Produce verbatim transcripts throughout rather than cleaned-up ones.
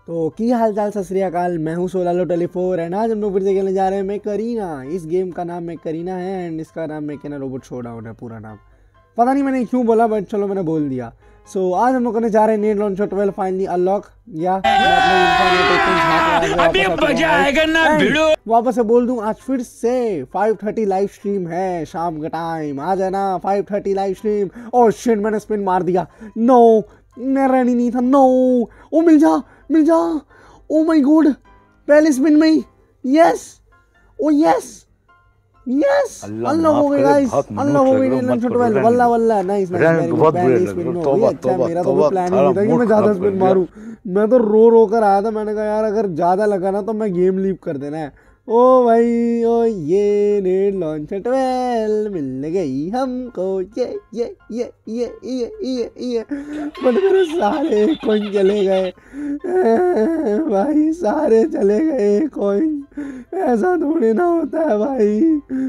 तो की हाल चाल सत श्री अकाल, मैं हूँ सोलालो टेली फोर एंड आज हम लोग फिर से खेलने जा रहे हैं मैं करीना। इस गेम का नाम मैं करीना है एंड इसका नाम मैं कहना रोबोट शोडाउन है। पूरा नाम पता नहीं मैंने क्यों बोला, बट चलो मैंने बोल दिया। सो so, आज हम लोग करने जा रहे हैं net launcher twelve finally unlock. या अभी मजा आएगा ना भिड़ो। वापस से बोल दूं, आज फिर से फाइव थर्टी लाइव स्ट्रीम है, शाम का टाइम आ जाना। Five thirty live stream. Oh shit, मैंने स्पिन मार दिया। नो मैं रहनी नहीं था। नो ओ मिल जा मिल जा। ओ माय गॉड, पहले स्पिन में ही यस। ओ यस यस, अल्लाह हो गई गाइस, अल्लाह हो गई। नीलम ट्वेल्व वल्ला वल्ला नाइस नाइस। पहले स्पिन में हो गई। अच्छा मेरा तो कोई प्लान ही नहीं था कि मैं ज्यादा स्पिन मारूं। मैं तो रो रो कर आया था। मैंने कहा यार अगर ज्यादा लगा ना तो मैं गेम लीव कर देना है। ओ भाई ओ ये नेट लॉन्चर ट्वेल्व मिल गई हमको। ये ये ये ये ये ये ये बट मेरे सारे कॉइन चले गए भाई, सारे चले गए कॉइन। ऐसा थोड़ी ना होता है भाई।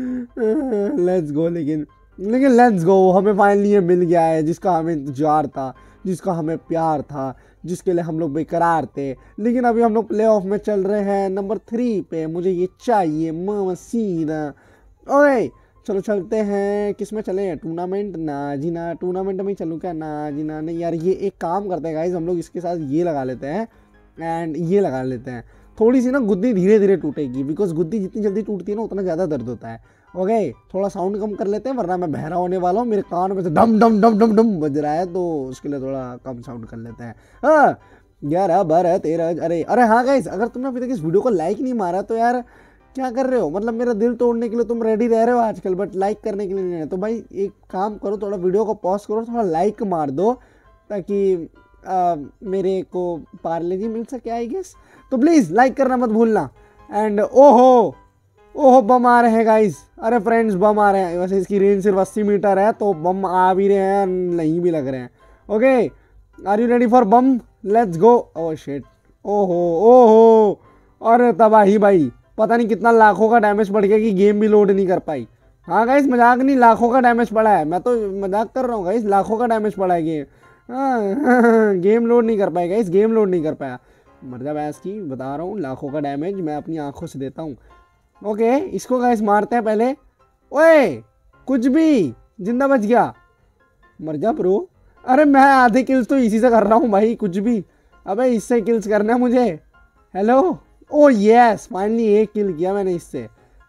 Let's go. लेकिन लेकिन लेट्स गो, हमें फाइनली ये मिल गया है जिसका हमें इंतजार था, जिसका हमें प्यार था, जिसके लिए हम लोग बेकरार थे। लेकिन अभी हम लोग प्ले ऑफ में चल रहे हैं नंबर थ्री पे। मुझे ये चाहिए मसीना। ओए चलो चलते हैं। किस में चले? टूर्नामेंट? ना जी ना, टूर्नामेंट में चलूँ क्या? ना जी ना। नहीं यार, ये एक काम करते हैं गाइज, हम लोग इसके साथ ये लगा लेते हैं एंड ये लगा लेते हैं। थोड़ी सी ना गुद्दी धीरे धीरे टूटेगी, बिकॉज गुद्दी जितनी जल्दी टूटती है ना उतना ज़्यादा दर्द होता है। ओके थोड़ा साउंड कम कर लेते हैं वरना मैं बहरा होने वाला हूँ। मेरे कान में से डम डम डम डम डम बज रहा है, तो उसके लिए थोड़ा कम साउंड कर लेते हैं। हाँ ग्यारह बारह तेरह। अरे अरे हाँ गाइस, अगर तुमने अभी तक इस वीडियो को लाइक नहीं मारा तो यार क्या कर रहे हो? मतलब मेरा दिल तोड़ने के लिए तुम रेडी रह रहे हो आजकल, बट लाइक करने के लिए नहीं है। तो भाई एक काम करो, थोड़ा वीडियो को पॉज करो, थोड़ा लाइक मार दो ताकि आ, मेरे को पार्ले जी मिल सके आई गेस। तो प्लीज़ लाइक करना मत भूलना। एंड ओहो ओहो बम आ रहे हैं गाइस। अरे फ्रेंड्स बम आ रहे हैं। वैसे इसकी रेंज सिर्फ अस्सी मीटर है तो बम आ भी रहे हैं, नहीं भी लग रहे हैं। Okay are you ready for bomb? Let's go. Oh shit, ओहो ओहो, अरे तबाही भाई। पता नहीं कितना लाखों का डैमेज पड़ गया कि गेम भी लोड नहीं कर पाई। हाँ गाइस मजाक नहीं, लाखों का डैमेज पड़ा है। मैं तो मजाक कर रहा हूँ गाइस, लाखों का डैमेज पड़ा है गेम। हाँ गेम लोड नहीं कर पाएगा इस, गेम लोड नहीं कर पाया। मर्जा बैस की बता रहा हूँ, लाखों का डैमेज मैं अपनी आंखों से देता हूँ। ओके इसको गाइस मारते हैं पहले। ओए कुछ भी, जिंदा बच गया। मर जा ब्रो। अरे मैं आधे किल्स तो इसी से कर रहा हूँ भाई, कुछ भी। अबे इससे किल्स करना है मुझे। हेलो ओ यस, फाइनली एक किल किया मैंने इससे।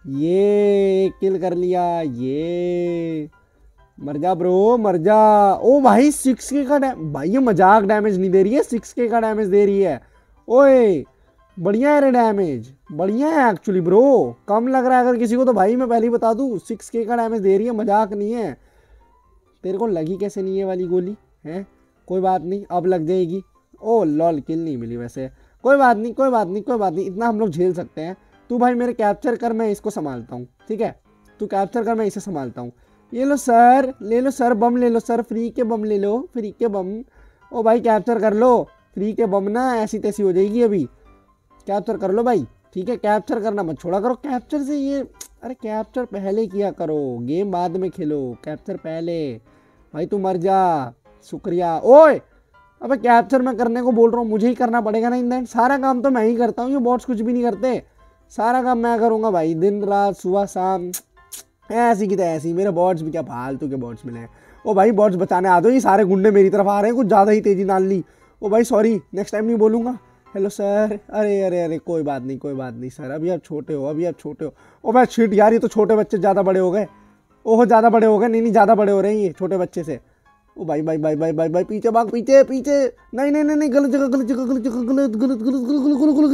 ये एक किल कर लिया। ये मर जा ब्रो मर जा। ओ भाई सिक्स के का डैमेज भाई, ये मजाक डैमेज नहीं दे रही है, सिक्स के का डैमेज दे रही है। ओए बढ़िया है रे डैमेज, बढ़िया है एक्चुअली ब्रो। कम लग रहा है अगर किसी को तो भाई मैं पहले ही बता दूं, सिक्स के का डैमेज दे रही है, मजाक नहीं है। तेरे को लगी कैसे नहीं है वाली गोली है? कोई बात नहीं, अब लग जाएगी। ओ लॉल, किल नहीं मिली वैसे। कोई बात नहीं कोई बात नहीं कोई बात नहीं, इतना हम लोग झेल सकते हैं। तू भाई मेरे कैप्चर कर, मैं इसको संभालता हूँ, ठीक है? तू कैप्चर कर, मैं इसे संभालता हूँ। ये लो सर, ले लो सर बम, ले लो सर, फ्री के बम ले लो, फ्री के बम। ओ भाई कैप्चर कर लो, फ्री के बम ना ऐसी तैसी हो जाएगी अभी। कैप्चर कर लो भाई, ठीक है? कैप्चर करना मत छोड़ा करो। कैप्चर से ये, अरे कैप्चर पहले किया करो, गेम बाद में खेलो, कैप्चर पहले। भाई तू मर जा, शुक्रिया। ओए अबे कैप्चर मैं करने को बोल रहा हूँ, मुझे ही करना पड़ेगा ना इन दैन। सारा काम तो मैं ही करता हूँ, ये बॉट्स कुछ भी नहीं करते। सारा काम मैं करूँगा भाई, दिन रात सुबह शाम ऐसी की तो ऐसी। मेरे बॉट्स भी क्या फालतू के बॉट्स मिले हैं। ओ भाई बॉट्स बचाने आ दो, ये सारे गुंडे मेरी तरफ आ रहे हैं, कुछ ज़्यादा ही तेजी डाल ली। ओ भाई सॉरी, नेक्स्ट टाइम नहीं बोलूँगा। Hello sir. अरे अरे अरे कोई बात नहीं कोई बात नहीं सर, अभी आप छोटे हो, अभी आप छोटे हो। ओ भाई शिट यार, ये तो छोटे बच्चे ज़्यादा बड़े हो गए। ओहो ज़्यादा बड़े हो गए। नहीं नहीं ज़्यादा बड़े हो रहे हैं ये छोटे बच्चे से। ओ भाई भाई भाई भाई भाई भाई पीछे भाग, पीछे पीछे। नहीं नहीं नहीं नहीं, गलत जगह गलत जगह गलत जगह गलत गलत गलत गलत गलत गलत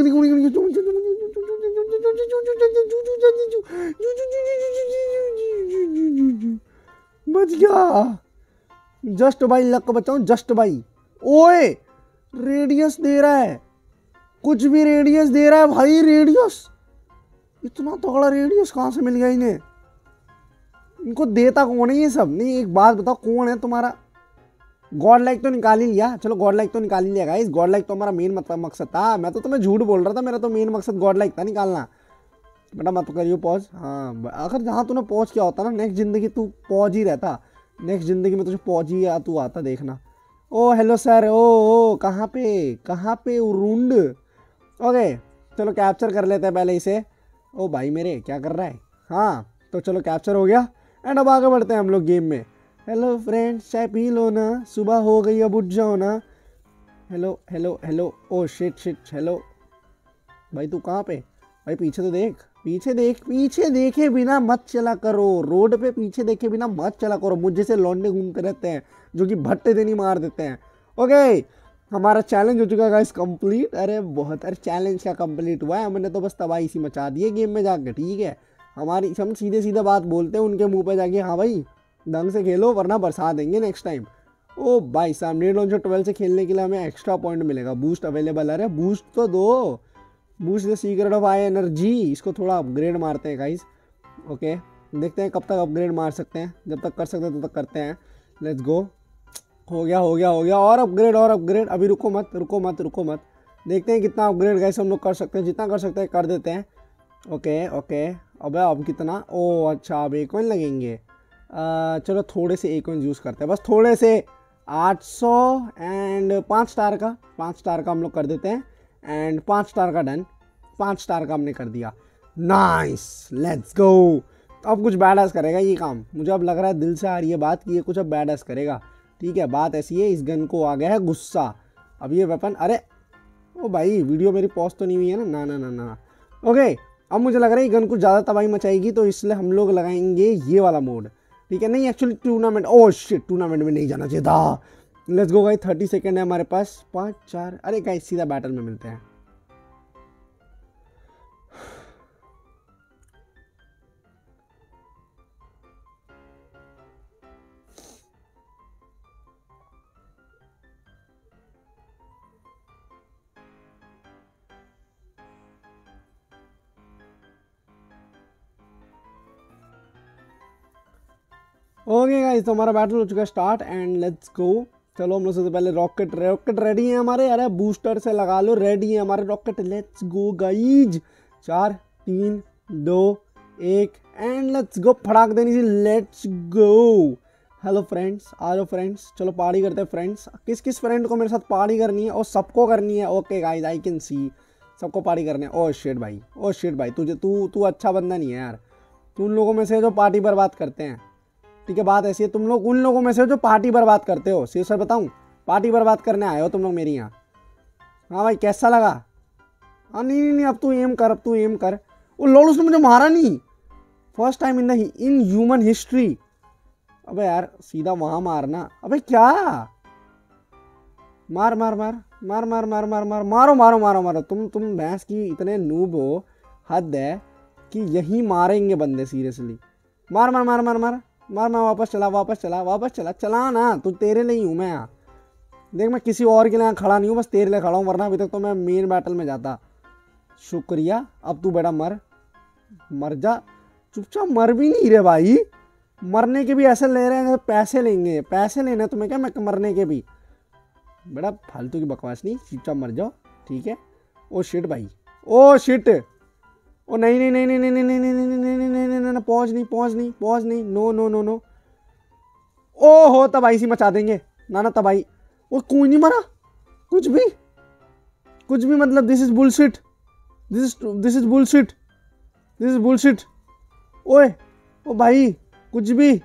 बच गया। जस्ट भाई लक बचाऊं, जस्ट भाई। ओए रेडियस दे रहा है, कुछ भी रेडियस दे रहा है भाई। रेडियस, इतना तगड़ा रेडियस कहाँ से मिल गया इन्हें? इनको देता कौन है ये सब? नहीं एक बात बताओ, कौन है तुम्हारा? गॉड लाइक तो निकाल ही लिया, चलो गॉड लाइक तो निकाल ही लिया गाइस। गॉड लाइक तो हमारा मेन मतलब मकसद था। मैं तो तुम्हें झूठ बोल रहा था, मेरा तो मेन मकसद गॉड लाइक था निकालना। बेटा मत तो करियो पॉज। हाँ अगर जहाँ तूने पॉज किया होता ना, नेक्स्ट जिंदगी तू पॉज ही रहता। नेक्स्ट जिंदगी में तुझे पॉज ही या तू आता, देखना। ओ हेलो सर। ओ ओ कहाँ पे कहाँ पे उरुंड? ओके चलो कैप्चर कर लेते हैं पहले इसे। ओ भाई मेरे क्या कर रहा है। हाँ तो चलो कैप्चर हो गया एंड अब आगे बढ़ते हैं हम लोग गेम में। हेलो फ्रेंड्स चाय पी लो ना, सुबह हो गई अब उठ जाओ ना। Hello hello hello oh shit shit hello भाई तू कहाँ पे भाई, पीछे तो देख, पीछे देख, पीछे देखे बिना मत चला करो, रोड पे पीछे देखे बिना मत चला करो। मुझ जैसे लौंडे घूमते रहते हैं जो कि भट्टे देनी मार देते हैं। ओके हमारा चैलेंज हो चुका है गाइस कंप्लीट। अरे बहुत, अरे चैलेंज क्या कंप्लीट हुआ है, हमने तो बस तबाही सी मचा दी है गेम में जाके। ठीक है हमारी, हम सीधे सीधे बात बोलते हैं उनके मुंह पे जाके, हाँ भाई ढंग से खेलो वरना बरसा देंगे नेक्स्ट टाइम। ओ भाई साहब नेट लॉन्चर ट्वेल्व से खेलने के लिए हमें एक्स्ट्रा पॉइंट मिलेगा, बूस्ट अवेलेबल। अरे बूस्ट तो दो, boost the secret of high energy. इसको थोड़ा अपग्रेड मारते हैं गाइस। ओके देखते हैं कब तक अपग्रेड मार सकते हैं, जब तक कर सकते हैं तब तक करते हैं। Let's go. हो गया हो गया हो गया, और अपग्रेड और अपग्रेड। अभी रुको मत रुको मत रुको मत, देखते हैं कितना अपग्रेड गाइस हम लोग कर सकते हैं, जितना कर सकते हैं कर देते हैं। ओके ओके अबे अब कितना, ओ अच्छा अब एक कॉइन लगेंगे। आ, चलो थोड़े से एक कॉइन यूज़ करते हैं, बस थोड़े से। आठ सौ एंड पाँच स्टार का, पाँच स्टार का हम लोग कर देते हैं एंड पाँच स्टार का डन। पाँच स्टार का हमने कर दिया, नाइस लेट्स गो। अब कुछ बैड करेगा ये काम, मुझे अब लग रहा है दिल से आ रही है बात कि ये कुछ अब बैड करेगा। ठीक है बात ऐसी है, इस गन को आ गया है गुस्सा। अब ये वेपन, अरे ओ भाई वीडियो मेरी पॉज तो नहीं हुई है ना, ना ना ना ना। ओके अब मुझे लग रहा है ये गन कुछ ज़्यादा तबाही मचाएगी, तो इसलिए हम लोग लगाएंगे ये वाला मोड। ठीक है नहीं actually tournament, oh shit tournament में नहीं जाना चाहिए था। Let's go guys, thirty second है हमारे पास, पाँच चार, अरे गाइस सीधा बैटल में मिलते हैं। ओके गाइस तो हमारा बैटल हो चुका है स्टार्ट एंड लेट्स गो। चलो हम लोग सबसे पहले रॉकेट, रॉकेट रेडी है हमारे। अरे बूस्टर से लगा लो, रेडी है हमारे रॉकेट। लेट्स गो गाइज, चार तीन दो एक एंड लेट्स गो। फटाक देनी सी, लेट्स गो। हेलो फ्रेंड्स, आ जाओ फ्रेंड्स, चलो पार्टी करते हैं फ्रेंड्स। किस किस फ्रेंड को मेरे साथ पार्टी करनी है, और सबको करनी है। Okay guys I can see, सबको पार्टी करनी है। ओ शिट भाई, ओ शिट भाई, तुझे तू तू अच्छा बंदा नहीं है यार, तू उन लोगों में से जो पार्टी बर्बाद करते हैं। ठीक है बात ऐसी है, तुम लोग उन लोगों में से जो पार्टी बर्बाद करते हो। सीरियस सर बताऊं, पार्टी बर्बाद करने आए हो तुम लोग मेरी यहाँ। हाँ भाई कैसा लगा। हाँ नहीं नहीं नहीं अब तू एम कर, अब तू एम कर। वो लोल उसने मुझे मारा नहीं, first time in the in human history. अबे यार सीधा वहां मारना। अबे क्या, मार मार मार मार मार मार मार मार मारो मारो मारो मारो। तुम तुम भैंस की इतने नूब हो, हद है कि यही मारेंगे बंदे सीरियसली। मार मार मार मार मार मार मार वापस चला वापस चला वापस चला चला ना, तू तेरे लिए ही हूँ मैं यहाँ। देख मैं किसी और के लिए यहाँ खड़ा नहीं हूँ, बस तेरे लिए खड़ा हूँ, वरना अभी तक तो मैं मेन बैटल में जाता। शुक्रिया, अब तू बेटा मर मर जा, चुपचाप मर भी नहीं रहे भाई। मरने के भी ऐसे ले रहे हैं पैसे लेंगे, पैसे लेने तुम्हें क्या, मैं मरने के भी। बेटा फालतू की बकवास नहीं, चुपचाप मर जाओ ठीक है। ओ शिट भाई, ओ शिट, ओ नहीं नहीं नहीं नहीं नहीं नहीं नहीं नहीं नहीं नहीं नहीं नहीं नहीं पहुंच नहीं पहुंच नहीं पहुंच नहीं, नो नो नो नो। ओ हो तबाही सी मचा देंगे, ना ना तबाही। वो कोई नहीं मरा, कुछ भी कुछ भी मतलब, this is bullshit, this is this is bullshit, this is bullshit. ओए ओ भाई कुछ भी,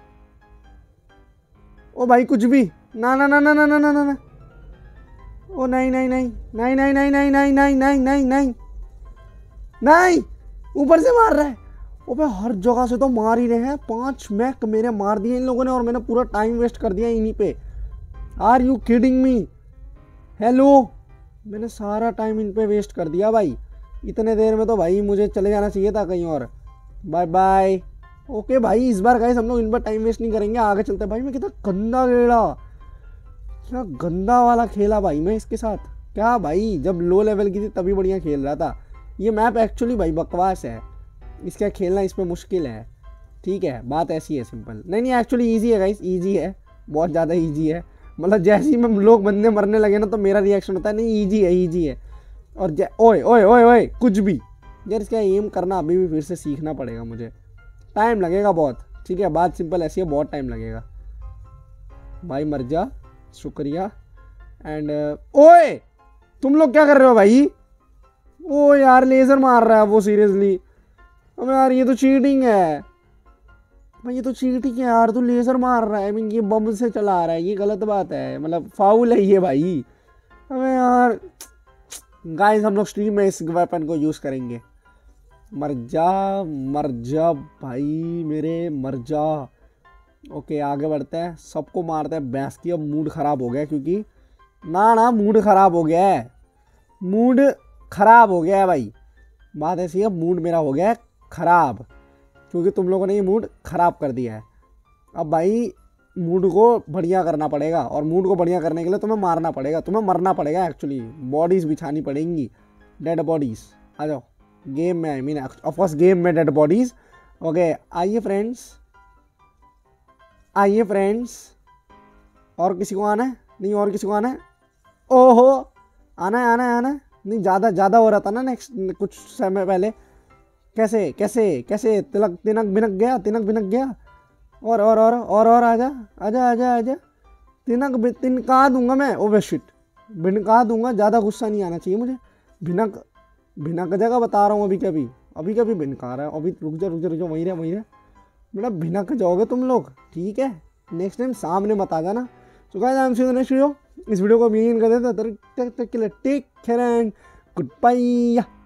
ओ भाई कुछ भी, ना ना ना ना ना ना ना ना ना। ओ नहीं नहीं नहीं नहीं नहीं नहीं नहीं नहीं नहीं नहीं नहीं नहीं नहीं, ऊपर से मार रहा है। ओबे हर जगह से तो मार ही रहे हैं, पांच मैक मेरे मार दिए इन लोगों ने, और मैंने पूरा टाइम वेस्ट कर दिया इन्हीं पे। Are you kidding me. Hello, मैंने सारा टाइम इन पे वेस्ट कर दिया भाई। इतने देर में तो भाई मुझे चले जाना चाहिए था कहीं और। Bye bye. ओके भाई इस बार गाइस हम लोग इन पर टाइम वेस्ट नहीं करेंगे, आगे चलते हैं। भाई मैं कितना गंदा खेला, क्या गंदा वाला खेला भाई मैं इसके साथ। क्या भाई जब लो लेवल की थी तभी बढ़िया खेल रहा था। ये मैप एक्चुअली भाई बकवास है, इसका खेलना इसमें मुश्किल है। ठीक है बात ऐसी है सिंपल। नहीं नहीं एक्चुअली इजी है गाइस, इजी है, बहुत ज़्यादा इजी है। मतलब जैसे ही मैं लोग बंदे मरने लगे ना तो मेरा रिएक्शन होता है नहीं इजी है इजी है। और ओए ओए ओए ओए कुछ भी यार, इसका एम करना अभी भी फिर से सीखना पड़ेगा मुझे, टाइम लगेगा बहुत। ठीक है बात सिंपल ऐसी है, बहुत टाइम लगेगा भाई। मर जा, शुक्रिया। एंड ओए तुम लोग क्या कर रहे हो भाई। ओ यार लेजर मार रहा है वो सीरियसली। अबे यार ये तो चीटिंग है भाई, ये तो चीटिंग है यार, तू लेजर मार रहा है। आई मीन ये बम से चला रहा है, ये गलत बात है, मतलब फाउल है ये भाई। अबे यार गाइस हम लोग स्ट्रीम में इस वेपन को यूज करेंगे। मर जा मर जा भाई मेरे, मर जा। ओके आगे बढ़ते हैं, सबको मारते हैं भैंस की। अब मूड खराब हो गया क्योंकि ना ना मूड खराब हो गया है, मूड खराब हो गया है भाई। बात ऐसी है, मूड मेरा हो गया है खराब क्योंकि तुम लोगों ने ये मूड खराब कर दिया है। अब भाई मूड को बढ़िया करना पड़ेगा, और मूड को बढ़िया करने के लिए तुम्हें मारना पड़ेगा, तुम्हें मरना पड़ेगा एक्चुअली। बॉडीज बिछानी पड़ेंगी, डेड बॉडीज। आ जाओ गेम में, आई मीन ऑफकोर्स गेम में डेड बॉडीज। ओके आइए फ्रेंड्स, आइए फ्रेंड्स। और किसी को आना है? नहीं और किसी को आना है? ओहो आना है आना है आना है। नहीं ज़्यादा ज़्यादा हो रहा था ना नेक्स्ट कुछ समय पहले। कैसे कैसे कैसे तिलक तिनक बिनक गया, तिनक बिनक गया। और और और और और आजा आजा आजा आजा। तिनक बि- तिनका दूंगा मैं। ओवे शिट, भिनका दूंगा। ज़्यादा गुस्सा नहीं आना चाहिए मुझे। भिनक भिनक जगह बता रहा हूँ अभी कभी अभी कभी भिनका रहा है। अभी रुक जा रुक जा रुक जा, वहीं रहे वहीं रहे। बेटा भिनक जाओगे तुम लोग, ठीक है। नेक्स्ट टाइम सामने मत आ जाना। तो guys I am see the next video. इस वीडियो को मेन कर देता तब तक के लिए take care and good bye.